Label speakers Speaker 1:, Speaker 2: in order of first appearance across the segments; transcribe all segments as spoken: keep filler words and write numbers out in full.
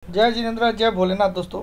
Speaker 1: जय जिनेन्द्र, जय भोलेनाथ। दोस्तों,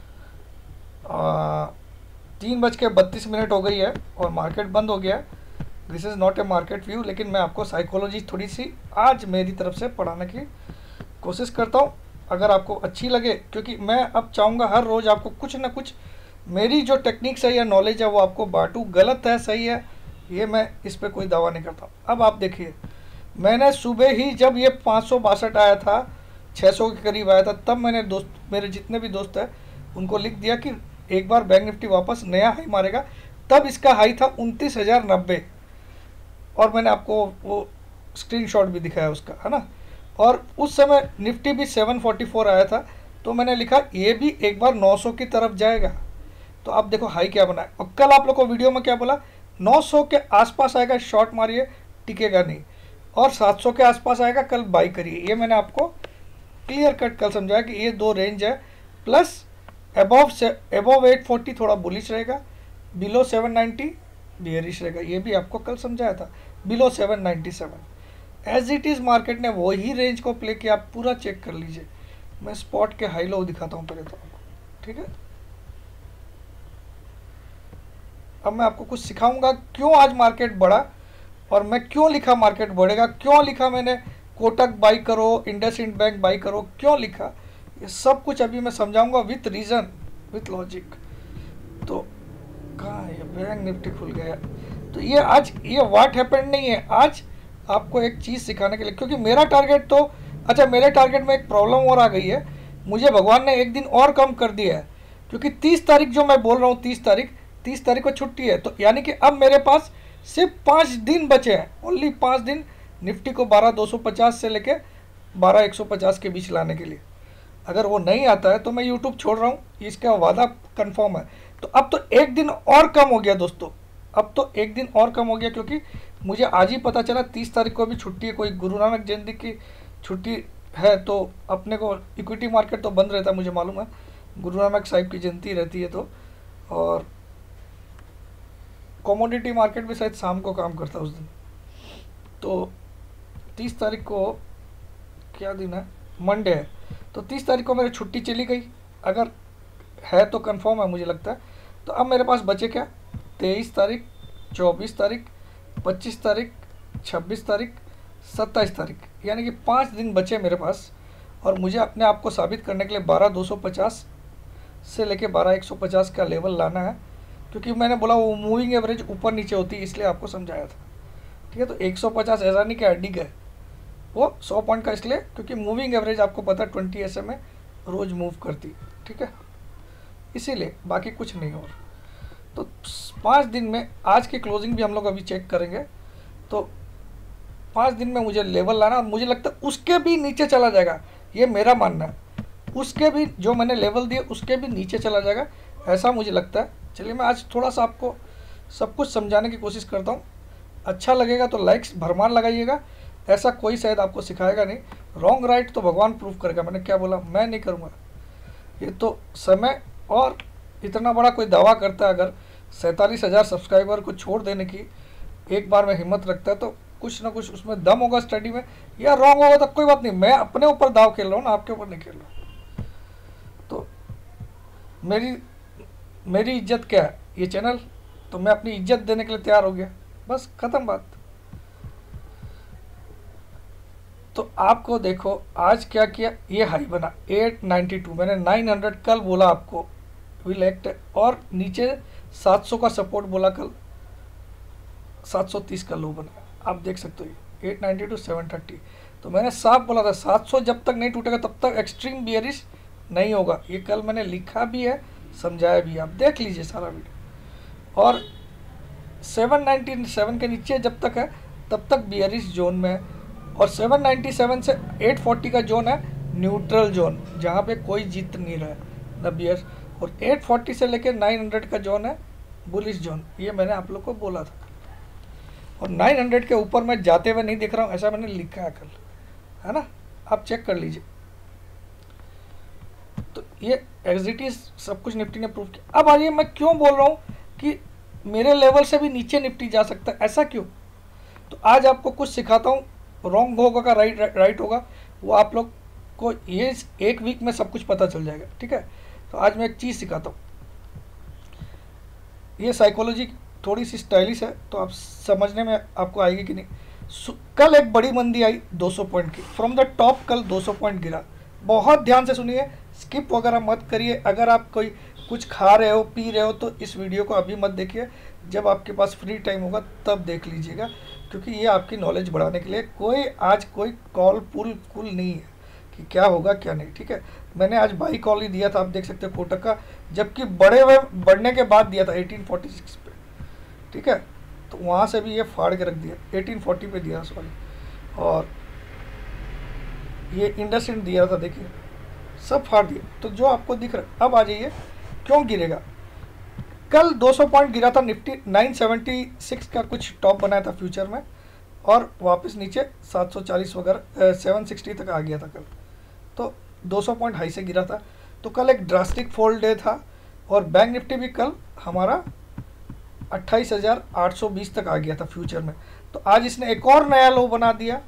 Speaker 1: आ, तीन बज के बत्तीस मिनट हो गई है और मार्केट बंद हो गया है। This is not a market view, लेकिन मैं आपको साइकोलॉजी थोड़ी सी आज मेरी तरफ से पढ़ाने की कोशिश करता हूँ, अगर आपको अच्छी लगे। क्योंकि मैं अब चाहूँगा हर रोज़ आपको कुछ ना कुछ मेरी जो टेक्निक्स है या नॉलेज है वो आपको बांटूँ। गलत है सही है ये मैं इस पर कोई दावा नहीं करता। अब आप देखिए, मैंने सुबह ही जब ये पाँच सौ बासठ आया था, छः सौ के करीब आया था, तब मैंने दोस्त मेरे जितने भी दोस्त हैं उनको लिख दिया कि एक बार बैंक निफ्टी वापस नया हाई मारेगा। तब इसका हाई था उनतीस हज़ार नब्बे, और मैंने आपको वो स्क्रीनशॉट भी दिखाया उसका, है ना। और उस समय निफ्टी भी सेवन फोर्टी फोर आया था, तो मैंने लिखा ये भी एक बार नौ सौ की तरफ जाएगा। तो आप देखो हाई क्या बना है। और कल आप लोग को वीडियो में क्या बोला, नौ सौ के आसपास आएगा शॉर्ट मारिए, टिकेगा नहीं, और सात सौ के आसपास आएगा कल बाई करिए। ये मैंने आपको क्लियर कट कल समझाया कि ये दो रेंज है। प्लस अबव से अबव एट फोर्टी थोड़ा बुलिश रहेगा, बिलो सेवन नाइन्टी बियरिश रहेगा, ये भी आपको कल समझाया था। Below seven ninety seven as it is market ने वही रेंज को प्ले किया। आप पूरा चेक कर लीजिए। मैं स्पॉट के हाई लो दिखाता हूँ पहले तो आपको, ठीक है। अब मैं आपको कुछ सिखाऊंगा क्यों आज मार्केट बढ़ा, और मैं क्यों लिखा मार्केट बढ़ेगा, क्यों लिखा मैंने कोटक बाई करो, इंडसइंड बैंक बाई करो, क्यों लिखा, ये सब कुछ अभी मैं समझाऊंगा विथ रीज़न, विथ लॉजिक। तो कहाँ है बैंक निफ्टी खुल गया। तो ये आज ये व्हाट हैपेंड नहीं है, आज आपको एक चीज़ सिखाने के लिए। क्योंकि मेरा टारगेट तो, अच्छा मेरे टारगेट में एक प्रॉब्लम और आ गई है, मुझे भगवान ने एक दिन और कम कर दिया है। क्योंकि तीस तारीख जो मैं बोल रहा हूँ, तीस तारीख तीस तारीख को छुट्टी है, तो यानी कि अब मेरे पास सिर्फ पाँच दिन बचे हैं, ओनली पाँच दिन निफ्टी को बारह दो सौ पचास से लेके बारह एक सौ पचास के बीच लाने के लिए। अगर वो नहीं आता है तो मैं यूट्यूब छोड़ रहा हूँ, इसका वादा कंफर्म है। तो अब तो एक दिन और कम हो गया दोस्तों, अब तो एक दिन और कम हो गया, क्योंकि मुझे आज ही पता चला तीस तारीख को भी छुट्टी है, कोई गुरु नानक जयंती की छुट्टी है। तो अपने को इक्विटी मार्केट तो बंद रहता है, मुझे मालूम है, गुरु नानक साहिब की जयंती रहती है तो। और कमोडिटी मार्केट भी शायद शाम को काम करता है उस दिन। तो तीस तारीख को क्या दिन है, मंडे है, तो तीस तारीख को मेरी छुट्टी चली गई, अगर है तो कंफर्म है मुझे लगता है। तो अब मेरे पास बचे क्या, तेईस तारीख, चौबीस तारीख, पच्चीस तारीख, छब्बीस तारीख, सत्ताईस तारीख, यानी कि पाँच दिन बचे मेरे पास। और मुझे अपने आप को साबित करने के लिए बारह दो सौ पचास से लेके बारह एक सौ पचास का लेवल लाना है। क्योंकि मैंने बोला वो मूविंग एवरेज ऊपर नीचे होती है, इसलिए आपको समझाया था, ठीक है। तो एक सौ पचास ऐसा नहीं कि अड्डी गए, वो सौ पॉइंट का इसलिए क्योंकि मूविंग एवरेज आपको पता है ट्वेंटी एस एम में रोज़ मूव करती, ठीक है, इसीलिए, बाकी कुछ नहीं। और तो पाँच दिन में आज की क्लोजिंग भी हम लोग अभी चेक करेंगे। तो पाँच दिन में मुझे लेवल लाना, और मुझे लगता है उसके भी नीचे चला जाएगा, ये मेरा मानना है। उसके भी जो मैंने लेवल दिए उसके भी नीचे चला जाएगा, ऐसा मुझे लगता है। चलिए मैं आज थोड़ा सा आपको सब कुछ समझाने की कोशिश करता हूँ। अच्छा लगेगा तो लाइक्स भरमार लगाइएगा, ऐसा कोई शायद आपको सिखाएगा नहीं। रॉन्ग राइट तो भगवान प्रूव करेगा, मैंने क्या बोला, मैं नहीं करूँगा। ये तो समय, और इतना बड़ा कोई दावा करता है, अगर सैंतालीस हज़ार सब्सक्राइबर को छोड़ देने की एक बार में हिम्मत रखता है, तो कुछ ना कुछ उसमें दम होगा स्टडी में। या रॉन्ग होगा तो कोई बात नहीं, मैं अपने ऊपर दाव खेल रहा हूँ ना, आपके ऊपर नहीं खेल रहा हूँ। तो मेरी मेरी इज्जत क्या है, ये चैनल, तो मैं अपनी इज्जत देने के लिए तैयार हो गया, बस ख़त्म बात। तो आपको देखो आज क्या किया, ये हाई बना एट नाइन्टी टू, मैंने नाइन हंड्रेड कल बोला आपको विल एक्ट, और नीचे सात सौ का सपोर्ट बोला कल, सात सौ तीस का लो बना, आप देख सकते हो eight ninety two seven thirty. तो मैंने साफ बोला था सात सौ जब तक नहीं टूटेगा तब तक एक्सट्रीम बियरिश नहीं होगा, ये कल मैंने लिखा भी है, समझाया भी, आप देख लीजिए सारा वीडियो। और सेवन नाइन्टी सेवन के नीचे जब तक है तब तक बियरिश जोन में है, और सेवन नाइन्टी सेवन से एट फोर्टी का जोन है न्यूट्रल जोन, जहाँ पे कोई जीत नहीं रहा है न बियर, और एट फोर्टी से लेकर नाइन हंड्रेड का जोन है बुलिश जोन, ये मैंने आप लोग को बोला था। और नाइन हंड्रेड के ऊपर मैं जाते हुए नहीं दिख रहा हूँ, ऐसा मैंने लिखा है कल, है ना, आप चेक कर लीजिए। तो ये एग्जिटिव सब कुछ निफ्टी ने प्रूव किया। अब आइए मैं क्यों बोल रहा हूँ कि मेरे लेवल से भी नीचे निफ्टी जा सकता है, ऐसा क्यों। तो आज आपको कुछ सिखाता हूँ, रॉन्ग होगा का राइट राइट होगा वो आप लोग आपको ये एक वीक में सब कुछ पता चल जाएगा, ठीक है। तो आज मैं एक चीज़ सिखाता हूँ, ये साइकोलॉजी थोड़ी सी स्टाइलिश है, तो आप समझने में आपको आएगी कि नहीं। कल एक बड़ी मंदी आई दो सौ पॉइंट की, फ्रॉम द टॉप कल दो सौ पॉइंट गिरा। बहुत ध्यान से सुनिए, स्किप वगैरह मत करिए। अगर आप कोई कुछ खा रहे हो पी रहे हो तो इस वीडियो को अभी मत देखिए, जब आपके पास फ्री टाइम होगा तब देख लीजिएगा, क्योंकि ये आपकी नॉलेज बढ़ाने के लिए। कोई आज कोई कॉल पुल कुल नहीं है कि क्या होगा क्या नहीं, ठीक है। मैंने आज बाई कॉल ही दिया था, आप देख सकते हो कोटक का, जबकि बड़े हुए बढ़ने के बाद दिया था अठारह सौ छियालीस पे, ठीक है। तो वहाँ से भी ये फाड़ के रख दिया, अठारह सौ चालीस पे दिया सॉरी, और ये इंडसइंड दिया था, देखिए सब फाड़ दिए। तो जो आपको दिख रहा है, अब आ जाइए क्यों गिरेगा। कल दो सौ पॉइंट गिरा था निफ्टी, नौ सौ छिहत्तर का कुछ टॉप बनाया था फ्यूचर में, और वापस नीचे सात सौ चालीस वगैरह सात सौ साठ तक आ गया था कल। तो दो सौ पॉइंट हाई से गिरा था। तो कल एक ड्रास्टिक फॉल डे था, और बैंक निफ्टी भी कल हमारा अट्ठाईस हज़ार आठ सौ बीस तक आ गया था फ्यूचर में। तो आज इसने एक और नया लो बना दिया।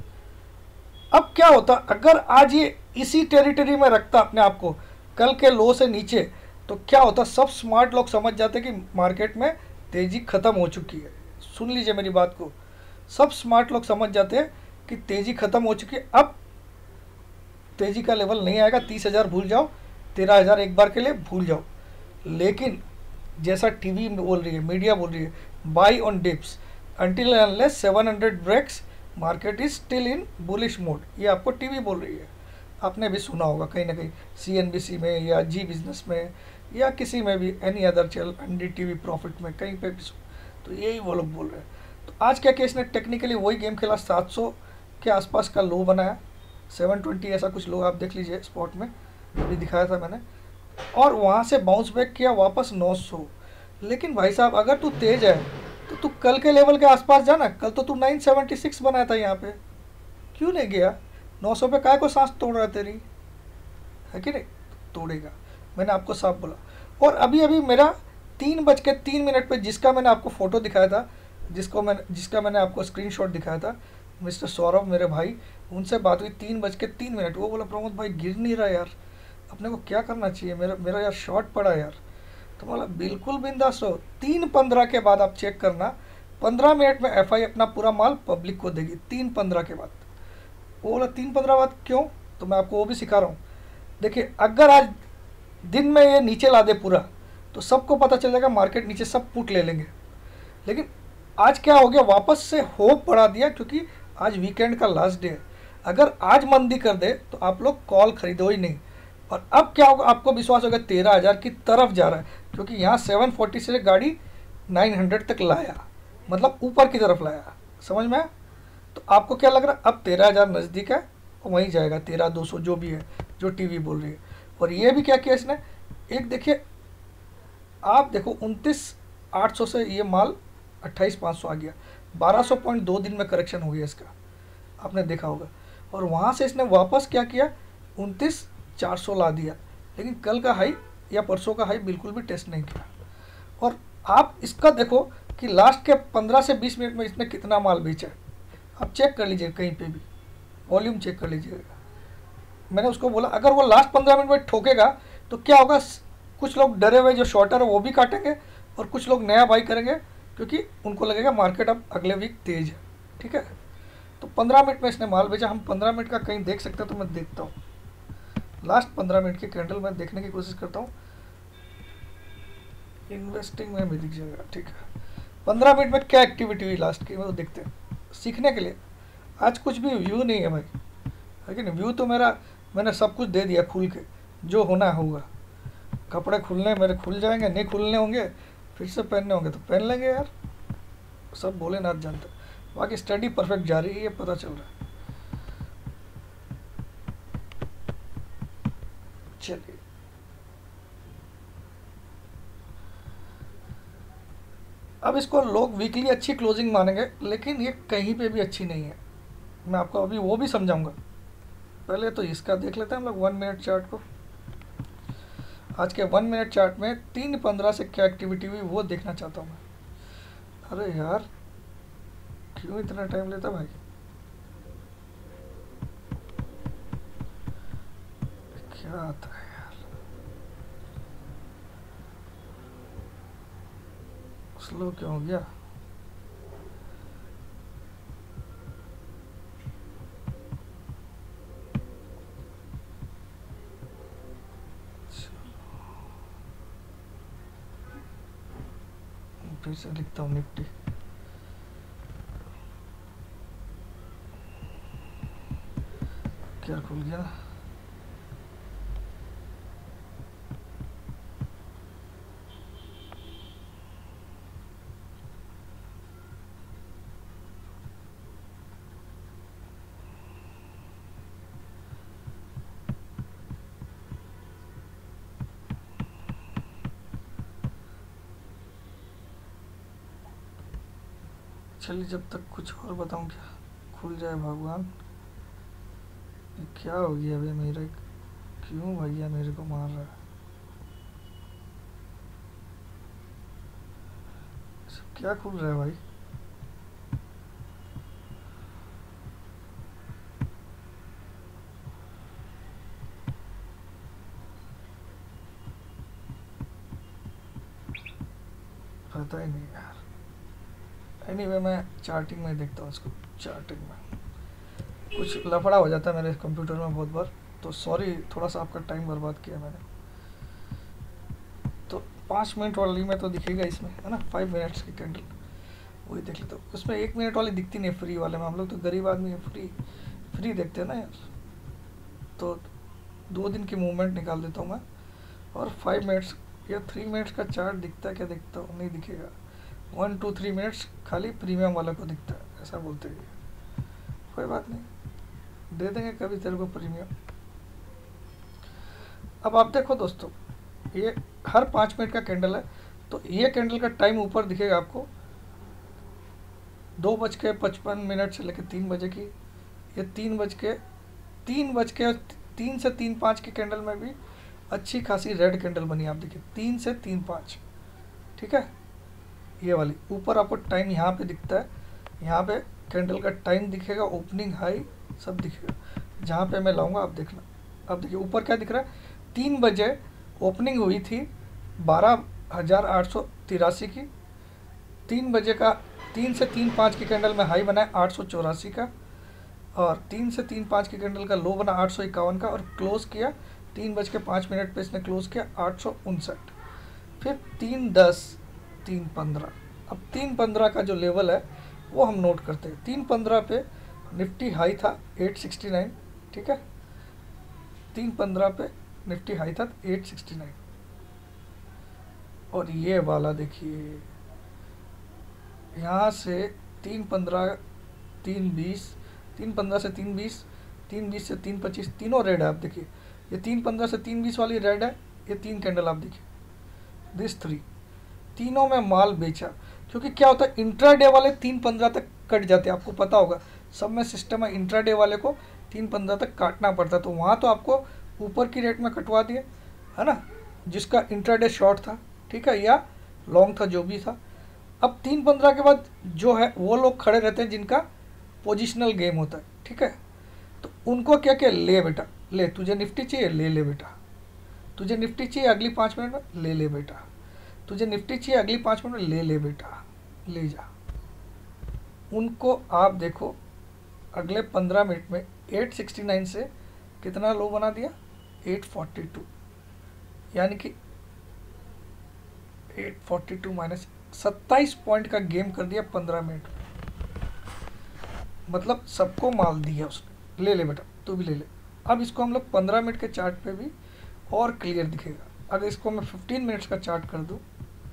Speaker 1: अब क्या होता अगर आज ये इसी टेरिटरी में रखता अपने आप को कल के लो से नीचे, तो क्या होता, सब स्मार्ट लोग समझ जाते कि मार्केट में तेज़ी ख़त्म हो चुकी है। सुन लीजिए मेरी बात को, सब स्मार्ट लोग समझ जाते हैं कि तेज़ी ख़त्म हो चुकी है। अब तेज़ी का लेवल नहीं आएगा, तीस हज़ार भूल जाओ, तेरह हज़ार एक बार के लिए भूल जाओ। लेकिन जैसा टीवी बोल रही है, मीडिया बोल रही है, buy on dips until unless seven hundred breaks market is still in bullish mode, ये आपको टीवी बोल रही है। आपने भी सुना होगा कहीं ना कहीं, सी एन बी सी में या जी बिजनेस में या किसी में भी, any other channel, N D T V profit में, कहीं पे भी, तो यही वो लोग बोल रहे हैं। तो आज क्या किया इसने, टेक्निकली वही गेम खेला, सात सौ के आसपास का लो बनाया, सात सौ बीस ऐसा कुछ लो आप देख लीजिए स्पॉट में, अभी दिखाया था मैंने, और वहाँ से बाउंस बैक किया वापस नौ सौ। लेकिन भाई साहब अगर तू तेज है तो तू कल के लेवल के आसपास जाना, कल तो तू नौ सौ छिहत्तर बनाया था यहाँ पे, क्यों नहीं गया नौ सौ पे, काय को सांस तोड़ रहा है तेरी, है कि नहीं, तोड़ेगा, मैंने आपको साफ बोला। और अभी अभी मेरा तीन बज के तीन मिनट पर जिसका मैंने आपको फ़ोटो दिखाया था, जिसको मैंने जिसका मैंने आपको स्क्रीनशॉट दिखाया था, मिस्टर सौरभ मेरे भाई, उनसे बात हुई तीन बज के तीन मिनट। वो बोला प्रमोद भाई गिर नहीं रहा यार, अपने को क्या करना चाहिए, मेरा मेरा यार शॉर्ट पड़ा यार। तो बोला बिल्कुल बिंदास रहो, तीन पंद्रह के बाद आप चेक करना, पंद्रह मिनट में एफ आई अपना पूरा माल पब्लिक को देगी, तीन पंद्रह के बाद। वो बोला तीन पंद्रह बाद क्यों, तो मैं आपको वो भी सिखा रहा हूँ। देखिए अगर आज दिन में ये नीचे ला दे पूरा, तो सबको पता चल जाएगा मार्केट नीचे सब पुट ले लेंगे। लेकिन आज क्या हो गया, वापस से होप बढ़ा दिया, क्योंकि आज वीकेंड का लास्ट डे है। अगर आज मंदी कर दे तो आप लोग कॉल खरीदो ही नहीं। और अब क्या होगा, आपको विश्वास होगा तेरह हज़ार की तरफ जा रहा है, क्योंकि यहाँ सात सौ चालीस से गाड़ी नौ सौ तक लाया, मतलब ऊपर की तरफ लाया, समझ में आया? तो आपको क्या लग रहा है, अब तेरह हज़ार नज़दीक है, वहीं जाएगा, तेरह दो सौ जो भी है, जो टीवी बोल रही है। और ये भी क्या किया इसने, एक देखिए आप देखो उनतीस आठ सौ से ये माल अट्ठाईस पाँच सौ आ गया, बारह सौ पॉइंट दो दिन में करेक्शन हो गया इसका, आपने देखा होगा। और वहाँ से इसने वापस क्या किया, उनतीस चार सौ ला दिया, लेकिन कल का हाई या परसों का हाई बिल्कुल भी टेस्ट नहीं किया। और आप इसका देखो कि लास्ट के पंद्रह से बीस मिनट में इसने कितना माल बेचा है, आप चेक कर लीजिए, कहीं पे भी वॉल्यूम चेक कर लीजिएगा। मैंने उसको बोला अगर वो लास्ट पंद्रह मिनट में ठोकेगा तो क्या होगा, कुछ लोग डरे हुए जो शॉर्टर है वो भी काटेंगे, और कुछ लोग नया बाई करेंगे, क्योंकि उनको लगेगा मार्केट अब अगले वीक तेज है, ठीक है। तो पंद्रह मिनट में इसने माल बेचा। हम पंद्रह मिनट का कहीं देख सकते हैं, तो मैं देखता हूँ, लास्ट पंद्रह मिनट की कैंडल मैं देखने की कोशिश करता हूँ, इन्वेस्टिंग में भी दिख जाएगा, ठीक है। पंद्रह मिनट में क्या एक्टिविटी हुई लास्ट की, वो देखते हैं सीखने के लिए। आज कुछ भी व्यू नहीं है भाई, है कि नहीं, व्यू तो मेरा मैंने सब कुछ दे दिया खुल के, जो होना होगा। कपड़े खुलने मेरे खुल जाएंगे, नहीं खुलने होंगे फिर से पहनने होंगे तो पहन लेंगे यार, सब भोलेनाथ जानते। बाकी स्टडी परफेक्ट जा रही है, ये पता चल रहा है। चलिए अब इसको लोग वीकली अच्छी क्लोजिंग मानेंगे, लेकिन ये कहीं पे भी अच्छी नहीं है, मैं आपको अभी वो भी समझाऊंगा। पहले तो इसका देख लेते हैं हम लोग वन मिनट चार्ट को। आज के वन मिनट चार्ट में तीन पंद्रह से क्या एक्टिविटी हुई वो देखना चाहता हूँ मैं। अरे यार क्यों इतना टाइम लेता भाई, क्या आता है यार, स्लो क्यों हो गया? फिर से लिखता हूँ निफ्टी। क्या खुल गया? चलिए जब तक कुछ और बताऊं क्या, खुल जाए भगवान। ये क्या हो गया अभी मेरे, क्यों भैया मेरे को मार रहा है? सब क्या खुल रहा है भाई? पता ही नहीं यार। एनीवे मैं चार्टिंग में देखता हूँ इसको। चार्टिंग में कुछ लफड़ा हो जाता है मेरे कंप्यूटर में बहुत बार, तो सॉरी, थोड़ा सा आपका टाइम बर्बाद किया मैंने। तो पाँच मिनट वाली में तो दिखेगा इसमें, है ना, फाइव मिनट्स की कैंडल, वही देख लेता हूँ। उसमें एक मिनट वाली दिखती नहीं फ्री वाले में, हम लोग तो गरीब आदमी है, फ्री फ्री देखते हैं ना यार। तो दो दिन की मूवमेंट निकाल देता हूँ मैं, और फाइव मिनट्स या थ्री मिनट्स का चार्ट दिखता है क्या? दिखता हूँ नहीं दिखेगा। वन टू थ्री मिनट्स खाली प्रीमियम वाला को दिखता है, ऐसा बोलते हैं। कोई बात नहीं, दे देंगे कभी तेरे को प्रीमियम। अब आप देखो दोस्तों, ये हर पाँच मिनट का कैंडल है, तो ये कैंडल का टाइम ऊपर दिखेगा आपको, दो बज के पचपन मिनट से लेकर तीन बजे की। ये तीन बज के तीन बज के तीन से तीन पाँच की कैंडल में भी अच्छी खासी रेड कैंडल बनी, आप देखिए, तीन से तीन पाँच, ठीक है। ये वाली ऊपर आपको टाइम यहाँ पे दिखता है, यहाँ पे कैंडल का टाइम दिखेगा, ओपनिंग हाई सब दिखेगा। जहाँ पे मैं लाऊंगा आप देखना। अब देखिए ऊपर क्या दिख रहा है, तीन बजे ओपनिंग हुई थी बारह हज़ार आठ सौ तिरासी की, तीन बजे का तीन से तीन पाँच की कैंडल में हाई बना है आठ सौ चौरासी का, और तीन से तीन पाँच की कैंडल का लो बना आठ सौ इक्यावन का, और क्लोज़ किया तीन बज के पाँच मिनट पे इसने क्लोज़ किया आठ सौ उनसठ। फिर तीन दस तीन पंद्रह, अब तीन पंद्रह का जो लेवल है वो हम नोट करते हैं। तीन पंद्रह पे निफ्टी हाई था एट सिक्सटी नाइन, ठीक है, तीन पंद्रह पे निफ्टी हाई था एट सिक्सटी नाइन, और ये वाला देखिए यहाँ से तीन पंद्रह तीन बीस, तीन पंद्रह से तीन बीस, तीन बीस से तीन पच्चीस, तीनों रेड है। आप देखिए ये तीन पंद्रह से तीन बीस वाली रेड है, ये तीन कैंडल आप देखिए, दिस थ्री, तीनों में माल बेचा। क्योंकि क्या होता है, इंट्राडे वाले तीन पंद्रह तक कट जाते हैं, आपको पता होगा सब में सिस्टम है, इंट्राडे वाले को तीन पंद्रह तक काटना पड़ता है, तो वहाँ तो आपको ऊपर की रेट में कटवा दिए, है ना, जिसका इंट्राडे शॉर्ट था, ठीक है, या लॉन्ग था, जो भी था। अब तीन पंद्रह के बाद जो है वो लोग खड़े रहते हैं जिनका पोजिशनल गेम होता है, ठीक है, तो उनको क्या क्या, ले बेटा ले, तुझे निफ्टी चाहिए ले ले बेटा, तुझे निफ्टी चाहिए अगली पाँच मिनट में ले ले बेटा, तुझे निफ्टी चाहिए अगली पाँच मिनट में ले ले बेटा, ले जा। उनको आप देखो अगले पंद्रह मिनट में एट सिक्सटी नाइन से कितना लो बना दिया, एट फोर्टी टू, यानी कि एट फोर्टी टू माइनस सत्ताईस पॉइंट का गेम कर दिया पंद्रह मिनट में। मतलब सबको माल दिया उसने, ले ले बेटा तू भी ले ले। अब इसको हम लोग पंद्रह मिनट के चार्ट पे भी और क्लियर दिखेगा। अगर इसको मैं फिफ्टीन मिनट्स का चार्ट कर दूं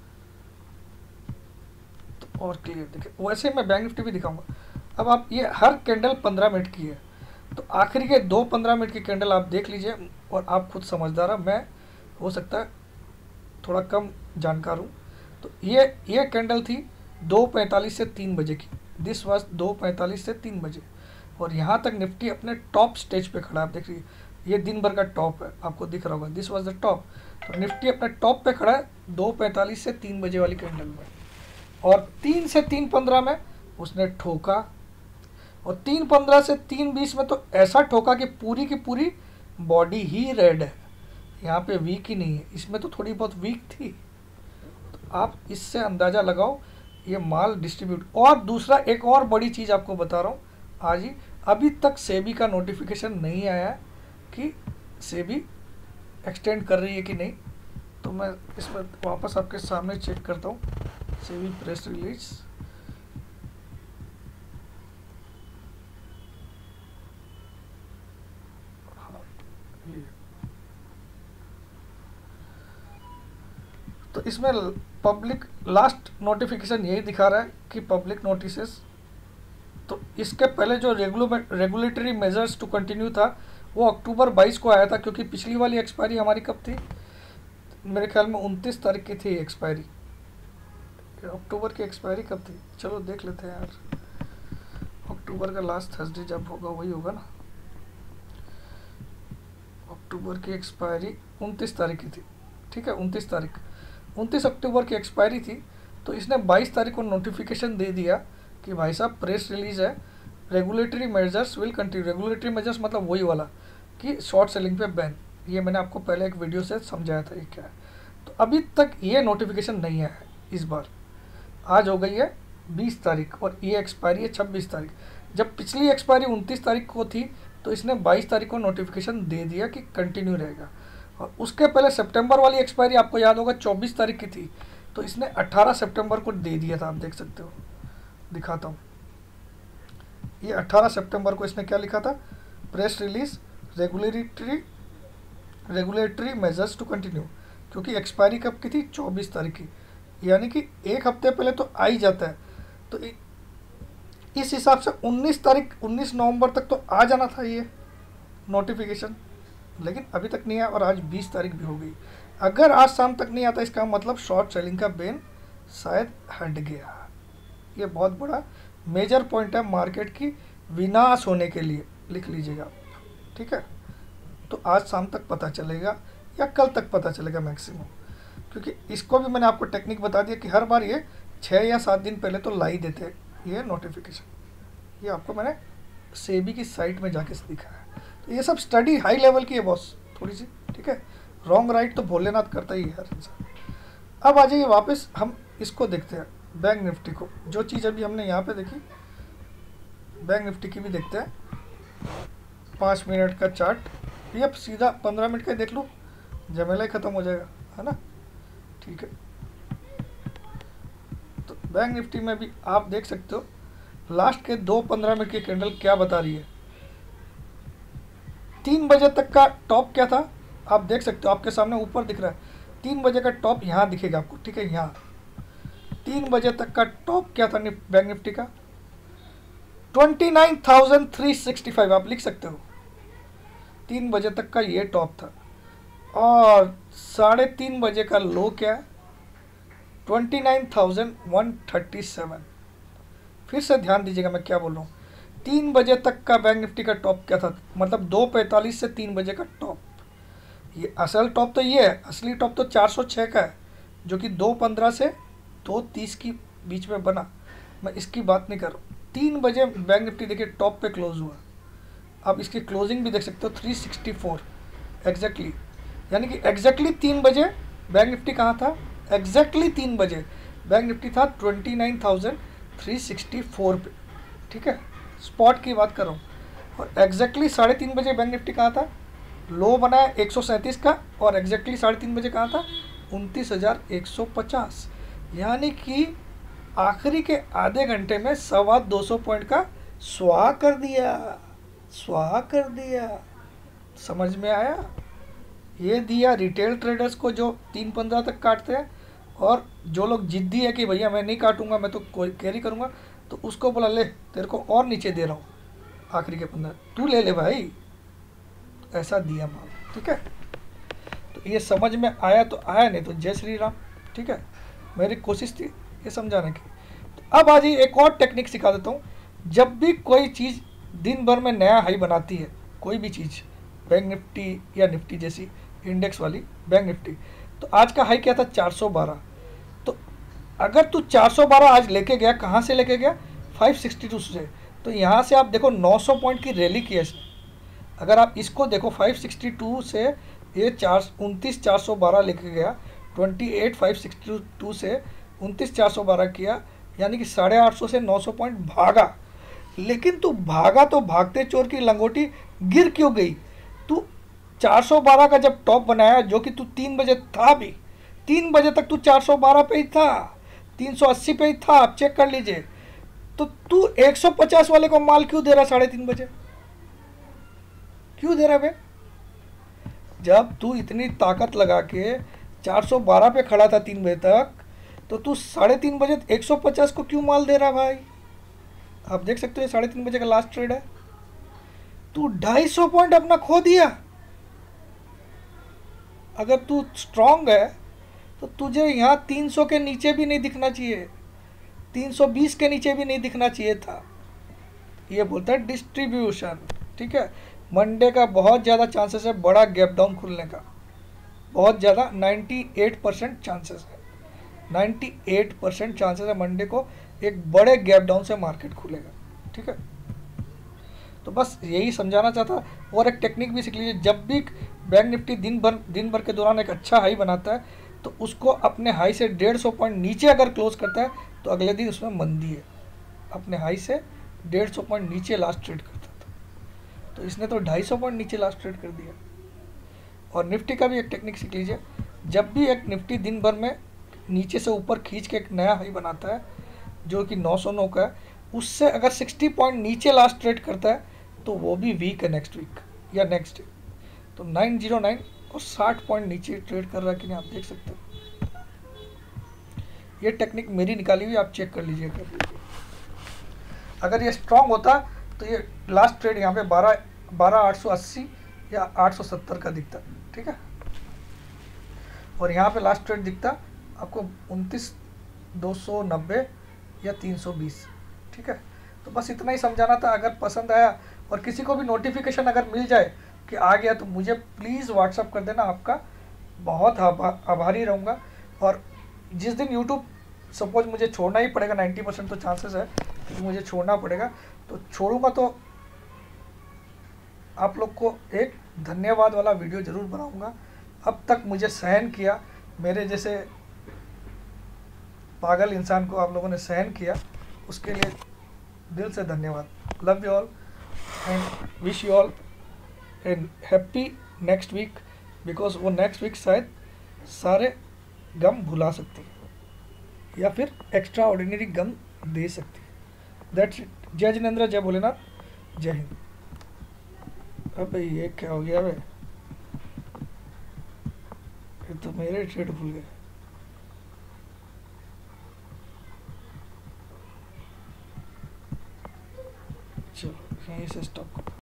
Speaker 1: तो और क्लियर दिखे। वैसे मैं बैंक निफ्टी भी दिखाऊंगा। अब आप ये हर कैंडल पंद्रह मिनट की है, तो आखिरी के दो पंद्रह मिनट की कैंडल आप देख लीजिए, और आप खुद समझदार है, मैं हो सकता है थोड़ा कम जानकार हूँ। तो ये ये कैंडल थी दो पैंतालीस से तीन बजे की, दिस वाज दो पैंतालीस से तीन बजे, और यहाँ तक निफ्टी अपने टॉप स्टेज पे खड़ा है। आप देख लीजिए ये दिन भर का टॉप है, आपको दिख रहा होगा, दिस वाज द टॉप। तो निफ्टी अपने टॉप पे खड़ा है दो पैंतालीस से तीन बजे वाली कैंडल में, और तीन से तीन पंद्रह में उसने ठोका, और तीन पंद्रह से तीन बीस में तो ऐसा ठोका कि पूरी की पूरी बॉडी ही रेड है। यहाँ पे वीक ही नहीं है, इसमें तो थोड़ी बहुत वीक थी। तो आप इससे अंदाज़ा लगाओ ये माल डिस्ट्रीब्यूट। और दूसरा एक और बड़ी चीज़ आपको बता रहा हूँ आज ही, अभी तक सेबी का नोटिफिकेशन नहीं आया है कि सेबी एक्सटेंड कर रही है कि नहीं। तो मैं इसमें वापस आपके सामने चेक करता हूँ सेबी प्रेस रिलीज। हाँ, ये तो इसमें पब्लिक लास्ट नोटिफिकेशन यही दिखा रहा है कि पब्लिक नोटिसेस। तो इसके पहले जो रेगुलेटरी मेजर्स टू कंटिन्यू था वो अक्टूबर बाईस को आया था, क्योंकि पिछली वाली एक्सपायरी हमारी कब थी, मेरे ख्याल में उनतीस तारीख की थी एक्सपायरी। अक्टूबर की एक्सपायरी कब थी, चलो देख लेते हैं यार। अक्टूबर का लास्ट थर्सडे जब होगा वही होगा ना। अक्टूबर की एक्सपायरी उनतीस तारीख की थी, ठीक है, उनतीस तारीख उनतीस अक्टूबर की एक्सपायरी थी। तो इसने बाईस तारीख को नोटिफिकेशन दे दिया कि भाई साहब प्रेस रिलीज है, regulatory measures will continue. Regulatory measures मतलब वही वाला कि शॉर्ट सेलिंग पे बैन, ये मैंने आपको पहले एक वीडियो से समझाया था ये क्या है। तो अभी तक ये नोटिफिकेशन नहीं आया है इस बार। आज हो गई है बीस तारीख और ये एक्सपायरी है छब्बीस तारीख। जब पिछली एक्सपायरी उनतीस तारीख को थी तो इसने बाईस तारीख को नोटिफिकेशन दे दिया कि कंटिन्यू रहेगा। और उसके पहले सितंबर वाली एक्सपायरी आपको याद होगा चौबीस तारीख की थी, तो इसने अट्ठारह सितंबर को दे दिया था। आप देख सकते हो, दिखाता हूँ, ये अट्ठारह सितंबर को इसने क्या लिखा था, press release regulatory regulatory measures to continue, क्योंकि एक्सपायरी कब की थी, चौबीस तारीख की, यानी कि एक हफ्ते पहले तो आ ही जाता है। तो इस हिसाब से उन्नीस तारीख उन्नीस नवंबर तक तो आ जाना था ये नोटिफिकेशन, लेकिन अभी तक नहीं आया और आज बीस तारीख भी हो गई। अगर आज शाम तक नहीं आता इसका मतलब शॉर्ट सेलिंग का बैन शायद हट गया। ये बहुत बड़ा मेजर पॉइंट है मार्केट की विनाश होने के लिए, लिख लीजिएगा, ठीक है। तो आज शाम तक पता चलेगा या कल तक पता चलेगा मैक्सिमम, क्योंकि इसको भी मैंने आपको टेक्निक बता दिया कि हर बार ये छः या सात दिन पहले तो ला ही देते हैं ये नोटिफिकेशन। ये आपको मैंने सेबी की साइट में जाके सीखा है। तो ये सब स्टडी हाई लेवल की है बॉस, थोड़ी सी, ठीक है। रॉन्ग राइट तो भोलेनाथ करता ही है हर इंसान। अब आ जाइए वापस हम इसको देखते हैं, बैंक निफ्टी को। जो चीज़ अभी हमने यहाँ पे देखी, बैंक निफ्टी की भी देखते हैं। पाँच मिनट का चार्ट, ये सीधा पंद्रह मिनट का देख लो, झमेला ही ख़त्म हो जाएगा, है ना, ठीक है। तो बैंक निफ्टी में भी आप देख सकते हो लास्ट के दो पंद्रह मिनट की कैंडल क्या बता रही है। तीन बजे तक का टॉप क्या था आप देख सकते हो, आपके सामने ऊपर दिख रहा है। तीन बजे का टॉप यहाँ दिखेगा आपको, ठीक है। यहाँ तीन बजे तक का टॉप क्या था बैंक निफ्टी का, twenty nine thousand three sixty five, आप लिख सकते हो। तीन बजे तक का ये टॉप था। और साढ़े तीन बजे का लो क्या है, twenty nine thousand one thirty seven. फिर से ध्यान दीजिएगा मैं क्या बोल रहा हूँ। तीन बजे तक का बैंक निफ्टी का टॉप क्या था, मतलब दो पैंतालीस से तीन बजे का टॉप। ये असल टॉप तो ये है, असली टॉप तो चार सौ छह का है, जो कि दो पंद्रह से दो तीस की बीच में बना। मैं इसकी बात नहीं कर रहा हूँ। तीन बजे बैंक निफ्टी देखिए टॉप पे क्लोज हुआ। आप इसकी क्लोजिंग भी देख सकते हो, थ्री सिक्सटी फोर एग्जैक्टली, यानी कि एग्जैक्टली तीन बजे बैंक निफ्टी कहाँ था, एग्जैक्टली तीन बजे बैंक निफ्टी था twenty nine thousand three sixty four पे, ठीक है। स्पॉट की बात कर रहा हूँ। और एग्जैक्टली साढ़े तीन बजे बैंक निफ्टी कहाँ था, लो बनाया एक सौ सैंतीस का, और एग्जैक्टली साढ़े तीन बजे कहाँ था, उनतीस हज़ार एक सौ पचास। यानी कि आखिरी के आधे घंटे में सवा दो सौ पॉइंट का स्वाहा कर दिया, स्वाहा कर दिया। समझ में आया। ये दिया रिटेल ट्रेडर्स को जो तीन पंद्रह तक काटते हैं, और जो लोग जिद्दी है कि भैया मैं नहीं काटूंगा, मैं तो कैरी करूंगा, तो उसको बोला ले तेरे को और नीचे दे रहा हूँ आखिरी के पंद्रह, तू ले ले भाई। ऐसा दिया माल, ठीक है। तो ये समझ में आया तो आया, नहीं तो जय श्री राम, ठीक है। मेरी कोशिश थी ये समझाने की। तो अब आज ही एक और टेक्निक सिखा देता हूँ। जब भी कोई चीज़ दिन भर में नया हाई बनाती है, कोई भी चीज़, बैंक निफ्टी या निफ्टी जैसी इंडेक्स वाली बैंक निफ्टी, तो आज का हाई क्या था, चार सौ बारह। तो अगर तू चार सौ बारह आज लेके गया, कहाँ से लेके गया, पाँच सौ बासठ से, तो यहाँ से आप देखो नौ सौ पॉइंट की रैली की है इसने। अगर आप इसको देखो पाँच सौ बासठ से ये चार उनतीस चार सौ बारह लेके गया, twenty eight five sixty two से उनतीस चार सौ बारह किया, यानी कि साढ़े आठ सौ से नौ सौ पॉइंट भागा। लेकिन तू भागा तो भागते चोर की लंगोटी, गिर क्यों गई? तू चार सौ बारह का जब टॉप बनाया, जो कि तू तीन बजे था भी, तीन बजे तक तू चार सौ बारह पे ही था, तीन सौ अस्सी पे ही था, आप चेक कर लीजिए। तो तू एक सौ पचास वाले को माल क्यों दे रहा साढ़े तीन बजे? क्यों दे रहा बे? जब तू इतनी ताकत लगा के चार सौ बारह पे खड़ा था तीन बजे तक, तो तू साढ़े तीन बजे एक सौ पचास को क्यों माल दे रहा भाई? आप देख सकते हो साढ़े तीन बजे का लास्ट ट्रेड है। तू ढाई सौ पॉइंट अपना खो दिया। अगर तू स्ट्रांग है तो तुझे यहाँ तीन सौ के नीचे भी नहीं दिखना चाहिए, तीन सौ बीस के नीचे भी नहीं दिखना चाहिए था। ये बोलता है डिस्ट्रीब्यूशन। ठीक है, मंडे का बहुत ज़्यादा चांसेस है बड़ा गैप डाउन खुलने का, बहुत ज़्यादा, अट्ठानवे परसेंट चांसेस है, अट्ठानवे परसेंट चांसेस है मंडे को एक बड़े गैप डाउन से मार्केट खुलेगा। ठीक है, तो बस यही समझाना चाहता। और एक टेक्निक भी सीख लीजिए, जब भी बैंक निफ्टी दिन भर दिन भर के दौरान एक अच्छा हाई बनाता है, तो उसको अपने हाई से डेढ़ सौ पॉइंट नीचे अगर क्लोज करता है तो अगले दिन उसमें मंदी है। अपने हाई से डेढ़ सौ पॉइंट नीचे लास्ट ट्रेड करता था, तो इसने तो ढाई सौ पॉइंट नीचे लास्ट ट्रेड कर दिया। और निफ्टी का भी एक टेक्निक सीख लीजिए, जब भी एक निफ्टी दिन भर में नीचे से ऊपर खींच के एक नया हाई बनाता है जो कि नौ सौ नौ का है, उससे अगर साठ पॉइंट नीचे लास्ट ट्रेड करता है तो वो भी वीक है नेक्स्ट वीक या नेक्स्ट डे। तो नौ सौ नौ और साठ पॉइंट नीचे ट्रेड कर रहा है कि नहीं, आप देख सकते हो। ये टेक्निक मेरी निकाली हुई, आप चेक कर लीजिए कर लीजिए। अगर ये स्ट्रांग होता तो ये लास्ट ट्रेड यहाँ पे बारह बारह आठ सौ अस्सी या आठ सौ सत्तर का दिखता। ठीक है, और यहाँ पे लास्ट ट्रेड दिखता आपको उनतीस दो सौ नब्बे या तीन सौ बीस। ठीक है, तो बस इतना ही समझाना था। अगर पसंद आया और किसी को भी नोटिफिकेशन अगर मिल जाए कि आ गया, तो मुझे प्लीज़ व्हाट्सअप कर देना, आपका बहुत आभा, आभारी रहूँगा। और जिस दिन यूट्यूब सपोज मुझे छोड़ना ही पड़ेगा, नब्बे परसेंट तो चांसेस है कि मुझे छोड़ना पड़ेगा, तो छोड़ूंगा तो आप लोग को एक धन्यवाद वाला वीडियो ज़रूर बनाऊंगा। अब तक मुझे सहन किया, मेरे जैसे पागल इंसान को आप लोगों ने सहन किया, उसके लिए दिल से धन्यवाद। Love you all and wish you all and happy next week, because वो नेक्स्ट वीक शायद सारे गम भुला सकती है या फिर एक्स्ट्रा ऑर्डिनरी गम दे सकती है। That's it. जय जिनेंद्र, जय भोलेनाथ, जय हिंद। अबे ये क्या हो गया बे? ये तो मेरे ट्रेड भूल गए। चलो यहीं से स्टॉप करो।